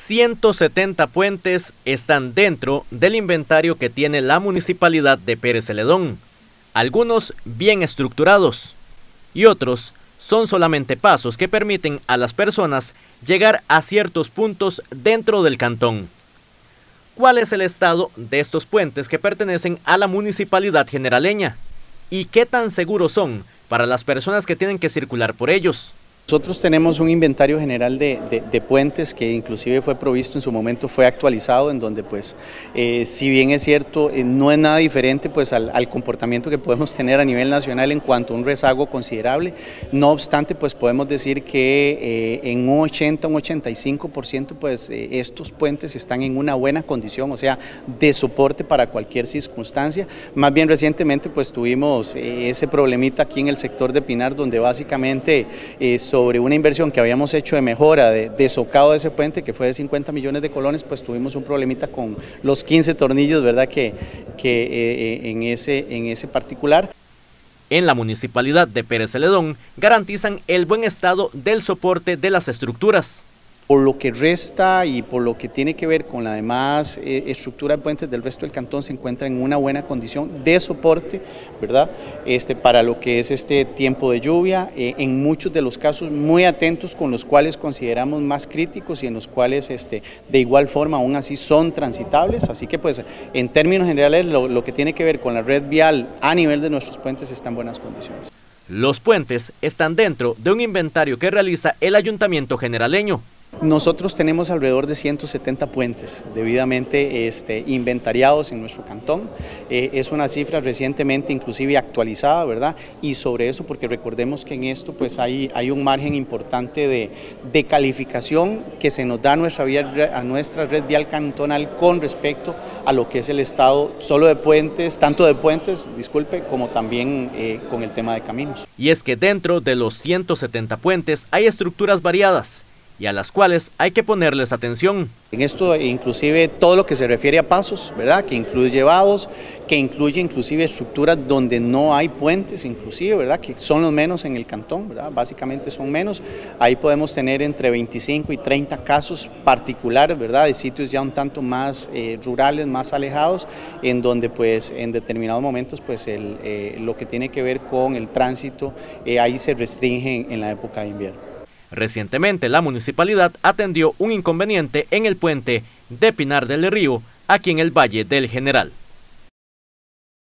170 puentes están dentro del inventario que tiene la municipalidad de Pérez Zeledón, algunos bien estructurados y otros son solamente pasos que permiten a las personas llegar a ciertos puntos dentro del cantón. ¿Cuál es el estado de estos puentes que pertenecen a la municipalidad generaleña? ¿Y qué tan seguros son para las personas que tienen que circular por ellos? Nosotros tenemos un inventario general de puentes que inclusive fue provisto en su momento, fue actualizado, en donde pues si bien es cierto, no es nada diferente pues al comportamiento que podemos tener a nivel nacional en cuanto a un rezago considerable. No obstante, pues podemos decir que en un 80, un 85% pues estos puentes están en una buena condición, o sea, de soporte para cualquier circunstancia. Más bien recientemente pues tuvimos ese problemita aquí en el sector de Pinar, donde básicamente sobre una inversión que habíamos hecho de mejora, de socado de ese puente, que fue de 50 millones de colones, pues tuvimos un problemita con los 15 tornillos, ¿verdad? Que en ese particular. En la municipalidad de Pérez Zeledón garantizan el buen estado del soporte de las estructuras. Por lo que resta y por lo que tiene que ver con la demás estructura de puentes del resto del cantón, se encuentra en una buena condición de soporte, ¿verdad? Para lo que es este tiempo de lluvia, en muchos de los casos muy atentos, con los cuales consideramos más críticos y en los cuales de igual forma aún así son transitables. Así que pues en términos generales lo que tiene que ver con la red vial a nivel de nuestros puentes está en buenas condiciones. Los puentes están dentro de un inventario que realiza el Ayuntamiento generaleño. Nosotros tenemos alrededor de 170 puentes debidamente inventariados en nuestro cantón. Es una cifra recientemente inclusive actualizada, ¿verdad? Y sobre eso, porque recordemos que en esto pues hay un margen importante de calificación que se nos da a nuestra red vial cantonal con respecto a lo que es el estado solo de puentes, tanto de puentes, disculpe, como también con el tema de caminos. Y es que dentro de los 170 puentes hay estructuras variadas y a las cuales hay que ponerles atención. En esto inclusive todo lo que se refiere a pasos, ¿verdad? Que incluye vados, que incluye inclusive estructuras donde no hay puentes inclusive, ¿verdad? Que son los menos en el cantón, ¿verdad? Básicamente son menos. Ahí podemos tener entre 25 y 30 casos particulares, ¿verdad? De sitios ya un tanto más rurales, más alejados, en donde pues en determinados momentos pues lo que tiene que ver con el tránsito ahí se restringe en la época de invierno. Recientemente la municipalidad atendió un inconveniente en el puente de Pinar del Río, aquí en el Valle del General.